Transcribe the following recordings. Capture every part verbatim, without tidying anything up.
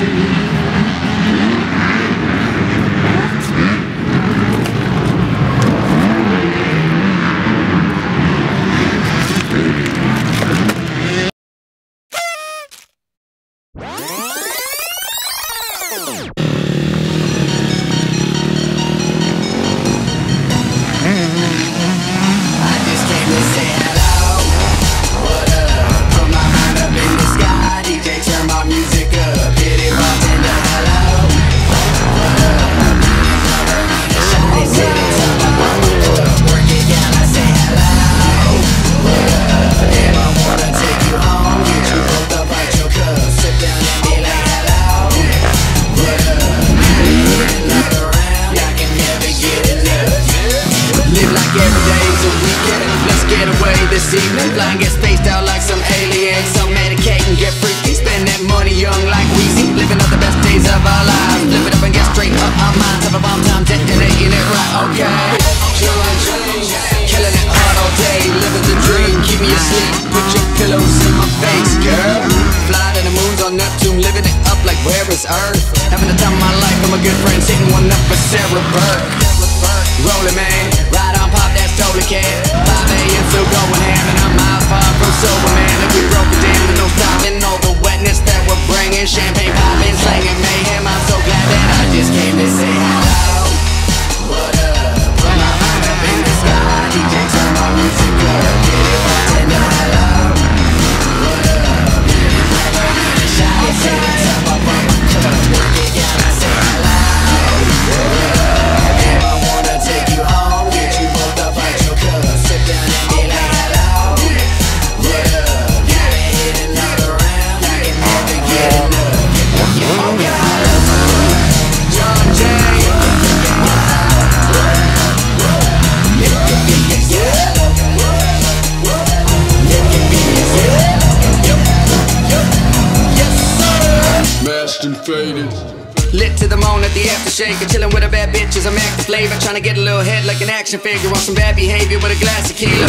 Lit to the moan at the aftershake, chillin' with the bad bitches. I'm active flavor, trying to get a little head like an action figure on some bad behavior with a glass of tequila.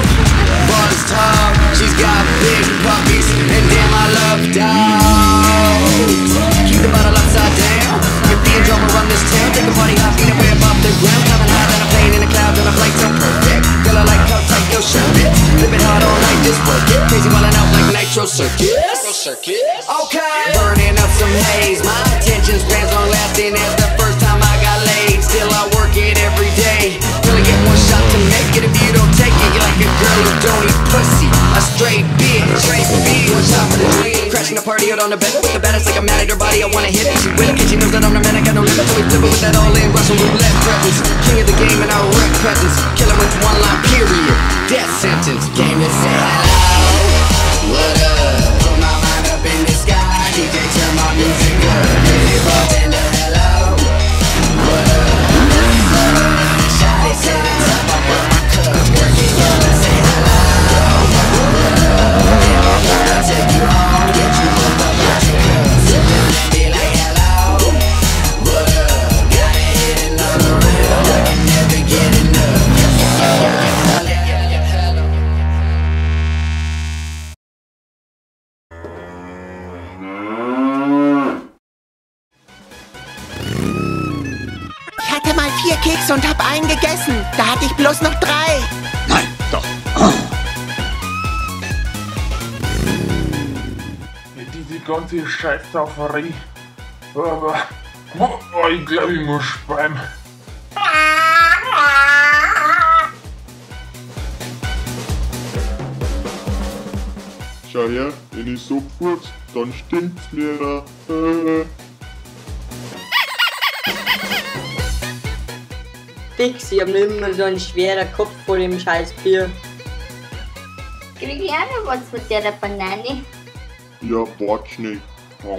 Ball's tall, she's got big puppies, and damn I love dogs. Keep the bottle upside down. If the drummer run this town, take a party hop, eat it way above the ground. Climbing high than a plane in the clouds on a flight so perfect. Girl I like how tight your shirt fits. Living hard all night, just work it. Crazy wildin' out like Nitro Circus. Okay, burning up some haze. My attention spans long lasting as the first time I got laid. Still I work it every day. Till I get one shot to make it. If you don't take it, you're like a girl who don't eat pussy. A straight bitch, straight bitch. One shot for the dream. Crashing the party out on the bed with the baddest like I'm mad at her body. I wanna hit it. She with it, cause she knows that I'm the man. I got no limit. So we flip it with that all in Russian roulette presence. King of the game and I wreck presence. Killing with one line period. Death sentence. Game to say hello. What up? Put my mind up in the sky. D J turn my music up. Really bartender, hello. What up? Shawty say the top up on my cup. Work it, y'all, say hello. What up? Yeah, I wanna take you home. Get you hooked up at your cup. Sit down and be like hello. What up? Gotta hit another round. I can never get enough. Vier Kekse und hab einen gegessen. Da hatte ich bloß noch drei. Nein, doch. Diese ganze Scheißsauferei. Aber oh, ich glaube, ich muss speien. Schau her, wenn ich so furz, dann stinkt's mir da. Äh. Fix, ich hab noch immer so einen schweren Kopf vor dem scheiß Bier. Krieg ich auch noch was von der Banane? Ja, wart schnell. Um.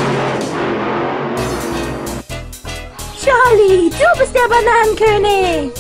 Charlie, du bist der Bananenkönig!